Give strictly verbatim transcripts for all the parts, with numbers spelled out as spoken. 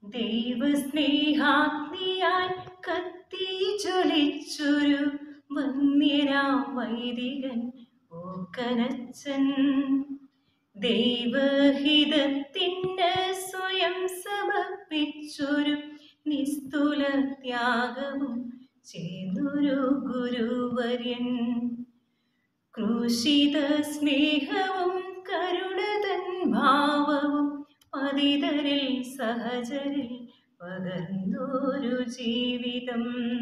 ദൈവസ്നേഹാഗ്നിയാൽ കത്തി ജ്വലിച്ചൊരു വന്യനാം വൈദികൻ ഓക്കനച്ചൻ. ദൈവഹിതത്തിന് സ്വയം സമർപ്പിച്ചൊരു നിസ്തുല ത്യാഗവും ചെയ്തൊരു ഗുരുവര്യൻ. ക്രൂശിത സ്നേഹവും കരുണതൻ ഭാവവും പതിതരിൽ സഹചരിൽ പകർന്നൊരു ജീവിതം.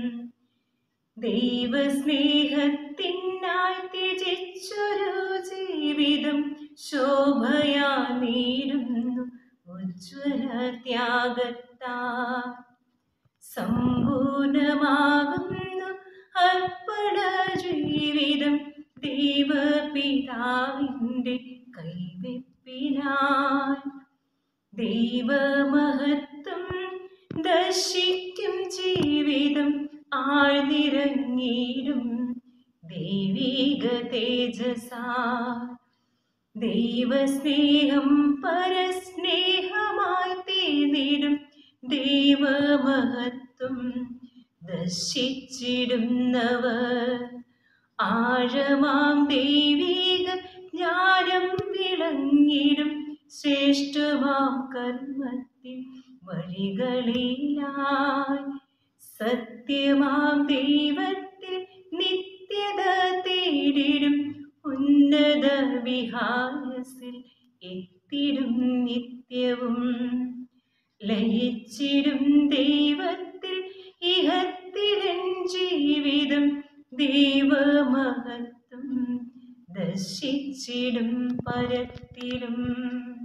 ദൈവസ്നേഹത്തിനായി ത്യജിച്ചൊരു ജീവിതം ശോഭയാ നേടുന്നു ഉജ്ജ്വല ത്യാഗത്താൽ. സമ്പൂർണമാകുന്നു അർപ്പണ ജീവിതം ദൈവപിതാവിൻ്റെ കൈവെപ്പിനാൽ. ദൈവമഹത്വം ദർശിക്കും ജീവിതം ആഴ്ന്നിറങ്ങിയിടും ദൈവിക തേജസാൽ. ദൈവസ്നേഹം പരസ്നേഹമായി തീർന്നിടും ദൈവമഹത്വം ദർശിച്ചിടുന്നവർ. ആഴമാം ദൈവിക ജ്ഞാനം വിളങ്ങിടും ശ്രേഷ്ഠമാം കർമ്മത്തിൻ വഴികളിലായി. സത്യമാം ദൈവത്തിൽ നിത്യത തേടിടും ഉന്നത വിഹാരസിൽ എത്തിടും നിത്യവും. ലയിച്ചിടും ദൈവത്തിൽ ഇഹത്തിലൻ ജീവിതം ദൈവമഹത്വം ദർശിച്ചിടും പരത്തിലും.